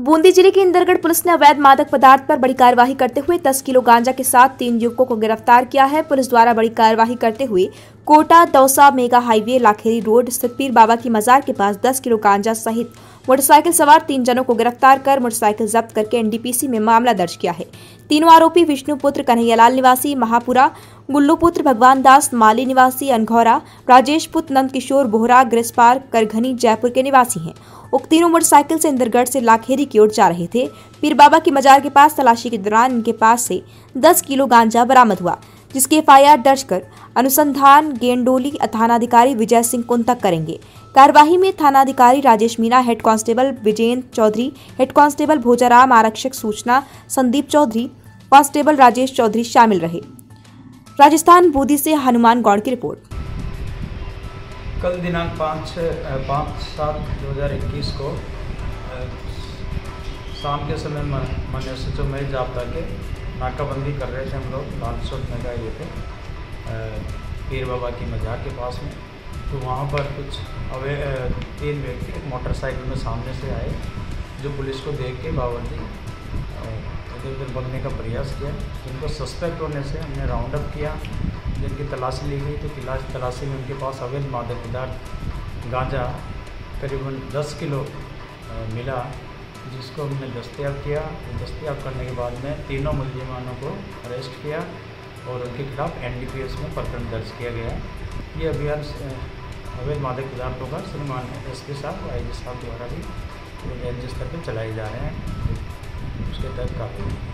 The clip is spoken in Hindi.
बूंदी जिले के इंदरगढ़ पुलिस ने अवैध मादक पदार्थ पर बड़ी कार्यवाही करते हुए 10 किलो गांजा के साथ 3 युवकों को गिरफ्तार किया है। पुलिस द्वारा बड़ी कार्यवाही करते हुए Kota Dausa mega highway Lakheri road स्थित पीर बाबा की मजार के पास 10 किलो गांजा सहित मोटरसाइकिल सवार 3 जनों को गिरफ्तार कर मोटरसाइकिल जब्त करके एनडीपीसी में मामला दर्ज किया है। तीनों आरोपी विष्णु पुत्र कन्हैयालाल निवासी महापुरा, गुल्लू पुत्र भगवान दास माली निवासी अनघौरा, राजेश पुत्र नंद किशोर बोहरा ग्रिस्पार करघनी जयपुर के निवासी हैं। उक्त तीनों मोटरसाइकिल से इंदरगढ़ से लाखेरी की ओर जा रहे थे। पीर बाबा की मजार के पास तलाशी के दौरान इनके पास से 10 किलो गांजा बरामद हुआ, जिसके एफआईआर दर्ज कर अनुसंधान गेंडोली थानाधिकारी विजय सिंह कुंतक करेंगे। कार्यवाही में थानाधिकारी Rajesh Meena, head constable Vijendra Chaudhary, head constable Bhojaram, आरक्षक सूचना संदीप चौधरी, कांस्टेबल राजेश चौधरी शामिल रहे। राजस्थान बूंदी से हनुमान गौड़ की रिपोर्ट। कल दिनांक 5/7/2021 को शाम के समय माननीय सचिव महेश जाब्ता के नाकाबंदी कर रहे थे हम लोग लाल चौक में गए थे पीर बाबा की मजार के पास में। तो वहाँ पर कुछ 3 व्यक्ति मोटरसाइकिल में सामने से आए, जो पुलिस को देख के बावजूद इधर भगने का प्रयास किया। जिनको सस्पेक्ट होने से हमने राउंड अप किया, जिनकी तलाशी ली गई। तो तलाशी में उनके पास अवैध मादक पदार्थ गांजा करीबन 10 किलो मिला, जिसको हमने दस्तयाब किया। दस्तयाब करने के बाद में तीनों मुलजिमानों को अरेस्ट किया और उनके खिलाफ एनडीपीएस में प्रकरण दर्ज किया गया। ये अभियान अवैध मादक पदार्थों का श्रीमान एसपी साहब आईजी साहब द्वारा भी राज्य स्तर पर चलाए जा रहे हैं। उसके तहत काफ़ी